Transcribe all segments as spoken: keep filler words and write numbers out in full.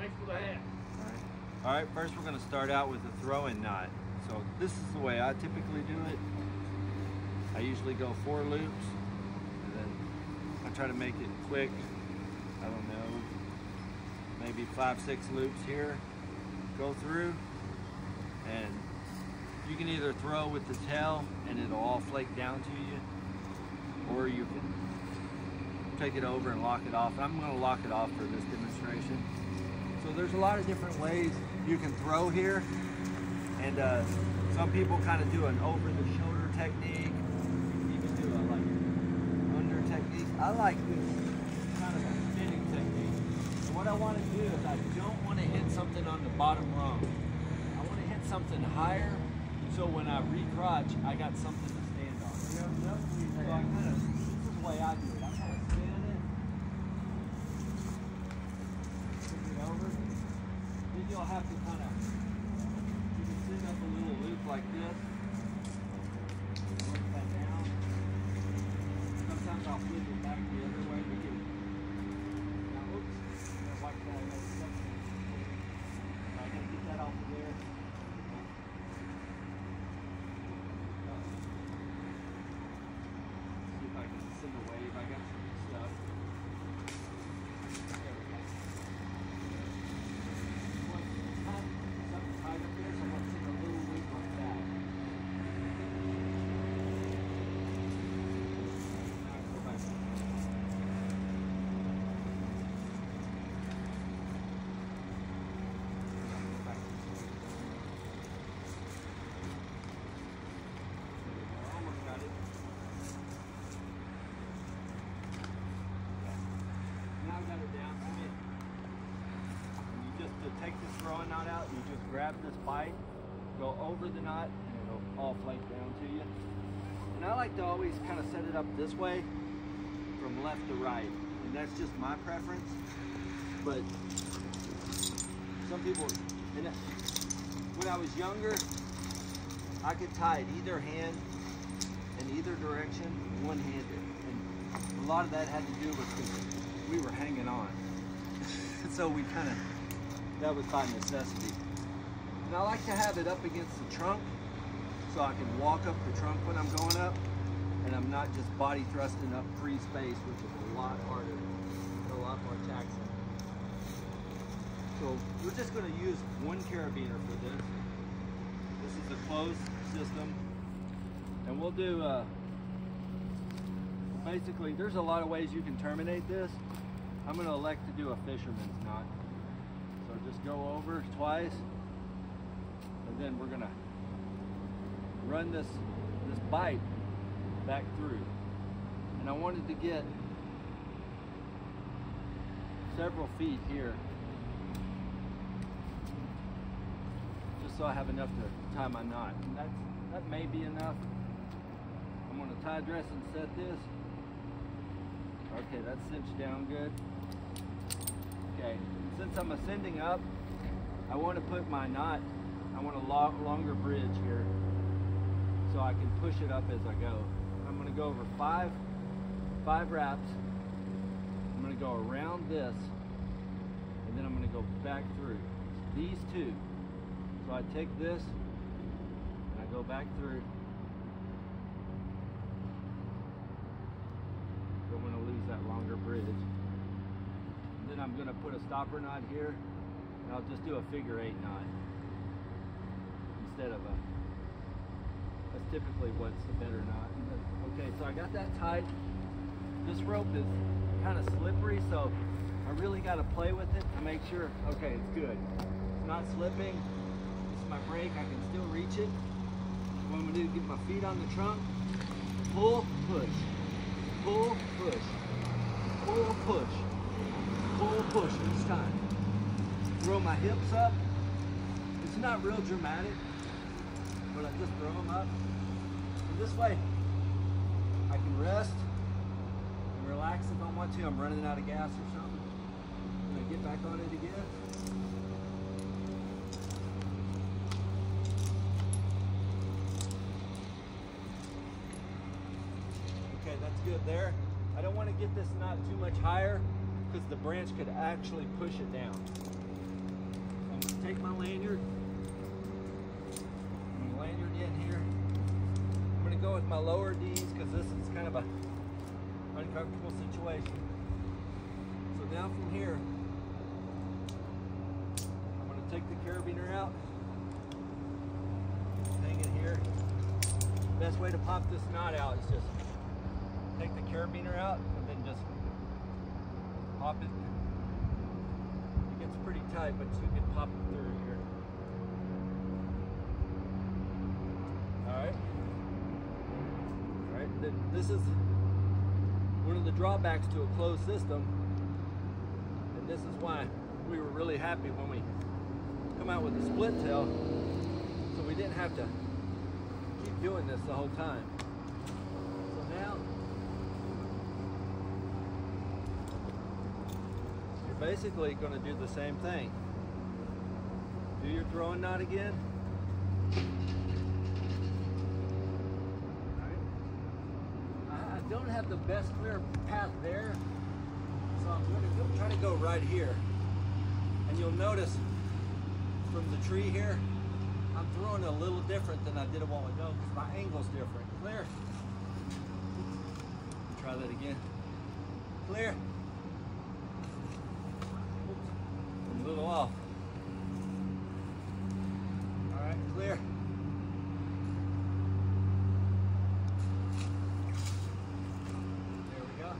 All right, first we're gonna start out with a throw-in knot. So this is the way I typically do it. I usually go four loops, and then I try to make it quick. I don't know, maybe five, six loops here, go through, and you can either throw with the tail and it'll all flake down to you, or you can take it over and lock it off. I'm gonna lock it off for this demonstration. So there's a lot of different ways you can throw here, and uh, some people kind of do an over-the-shoulder technique. You can do a like under technique. I like this kind of a spinning technique. And what I want to do is I don't want to hit something on the bottom rung. I want to hit something higher, so when I recrotch, I got something to stand on. So I kind of, this is the way I do it. I kind of spin it. Over. Then you'll have to kind of, you can send up a little loop like this, work that down. Sometimes I'll flip it back the other way to get it. Now, oops, I like that another section. I gotta get that off of there. See if I can send a wave. I got some stuff. To take this throwing knot out, you just grab this bite, go over the knot, and it'll all flake down to you. And I like to always kind of set it up this way from left to right, and that's just my preference. But some people, and when I was younger, I could tie it either hand in either direction, one-handed, and a lot of that had to do with because we were hanging on. So we kind of, that was by necessity. And I like to have it up against the trunk so I can walk up the trunk when I'm going up, and I'm not just body thrusting up free space, which is a lot harder, a lot more taxing. So we're just going to use one carabiner for this. This is a closed system, and we'll do, uh, basically there's a lot of ways you can terminate this. I'm going to elect to do a fisherman's knot. So just go over twice, and then we're gonna run this this bite back through. And I wanted to get several feet here, just so I have enough to tie my knot. And that's, that may be enough. I'm gonna tie dress and set this. Okay, that's cinched down good. Okay, since I'm ascending up, I want to put my knot, I want a lo longer bridge here so I can push it up as I go. I'm going to go over five, five wraps. I'm going to go around this, and then I'm going to go back through. These two. So I take this, and I go back through. Don't want to lose that longer bridge. Then I'm going to put a stopper knot here, and I'll just do a figure eight knot instead of a, that's typically what's the better knot. Okay, so I got that tight. This rope is kind of slippery, so I really got to play with it to make sure, okay, it's good. It's not slipping. This is my brake. I can still reach it. What I'm going to do is get my feet on the trunk, pull, push, pull, push, pull, push. Pull, push each time. Throw my hips up. It's not real dramatic, but I just throw them up. And this way, I can rest and relax if I want to. I'm running out of gas or something. I'm gonna get back on it again. Okay, that's good there. I don't want to get this knot too much higher, because the branch could actually push it down. take my lanyard. I'm gonna lanyard in here. I'm gonna go with my lower D's because this is kind of a uncomfortable situation. So now from here, I'm gonna take the carabiner out, hang it here. Best way to pop this knot out is just take the carabiner out and then just pop it. It gets pretty tight, but you can pop it through here. All right. All right. Then this is one of the drawbacks to a closed system, and this is why we were really happy when we come out with a split tail, so we didn't have to keep doing this the whole time. So now you're basically going to do the same thing. Do your throwing knot again. I don't have the best clear path there, so I'm going to go, try to go right here. And you'll notice from the tree here, I'm throwing a little different than I did a while ago because my angle's different. Clear. Try that again. Clear. Oops. I'm a little off. All right, clear. There we go.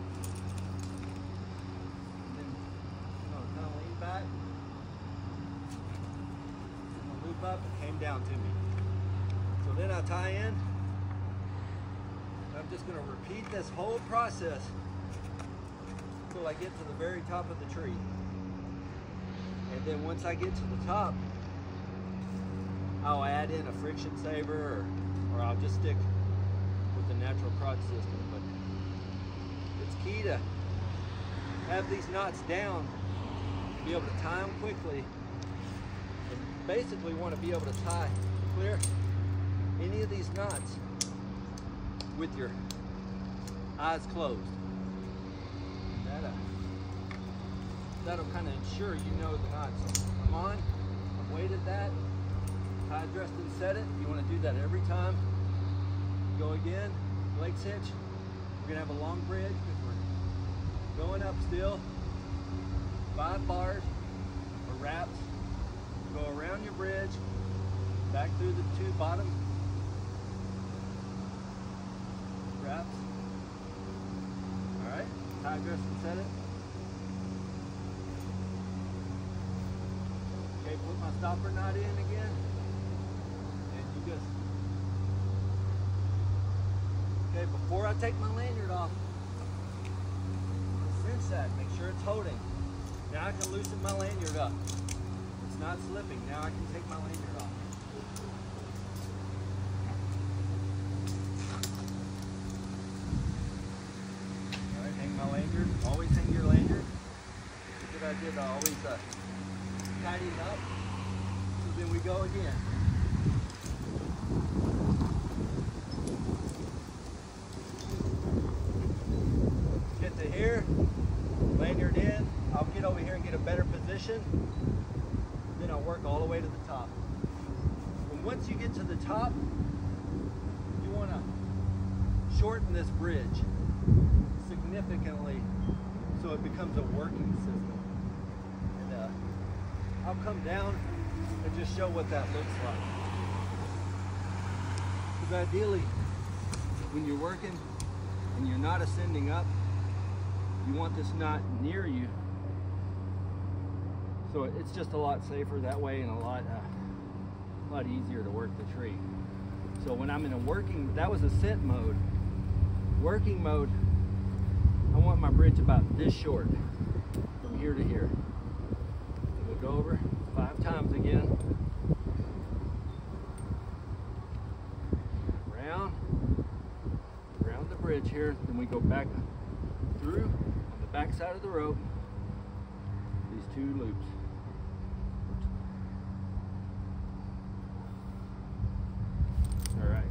And then I'm gonna kind of lean back. Loop up, it came down to me. So then I tie in. I'm just going to repeat this whole process until I get to the very top of the tree. And then once I get to the top, I'll add in a friction saver, or, or I'll just stick with the natural crotch system. But it's key to have these knots down, be able to tie them quickly. Basically want to be able to tie clear any of these knots with your eyes closed. That, uh, that'll kind of ensure you know the knots. So I'm on, I've weighted that, tie, dressed, and set it. You want to do that every time. Go again, leg cinch. We're going to have a long bridge because we're going up still. Five bars or wraps. Go around your bridge, back through the two bottom wraps. All right, tie, dress, and set it. Okay, put my stopper knot in again, and you just, okay, before I take my lanyard off, cinch that, make sure it's holding. Now I can loosen my lanyard up. It's not slipping. Now I can take my lanyard off. All right, hang my lanyard. Always hang your lanyard. Good idea to always uh, tidy it up. So then we go again. Get to here, lanyard in. I'll get over here and get a better position. Then I'll work all the way to the top. And once you get to the top, you want to shorten this bridge significantly so it becomes a working system. And uh, I'll come down and just show what that looks like. Because ideally, when you're working and you're not ascending up, you want this knot near you. So it's just a lot safer that way, and a lot, uh, a lot easier to work the tree. So when I'm in a working, that was ascent mode. Working mode, I want my bridge about this short, from here to here. We'll go over five times again. Around, around the bridge here, then we go back through on the back side of the rope, these two loops. All right.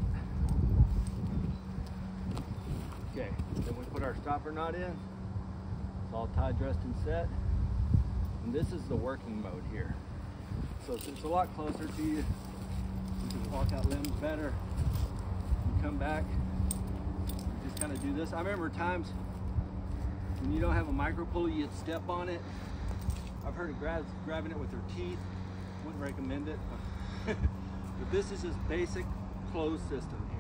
Okay, then we put our stopper knot in. It's all tied, dressed, and set. And this is the working mode here. So it's, it's a lot closer to you. You can walk out limbs better. You come back, you just kind of do this. I remember times when you don't have a micro pulley, you'd step on it. I've heard of grabs, grabbing it with their teeth. Wouldn't recommend it. But, but this is just basic closed system.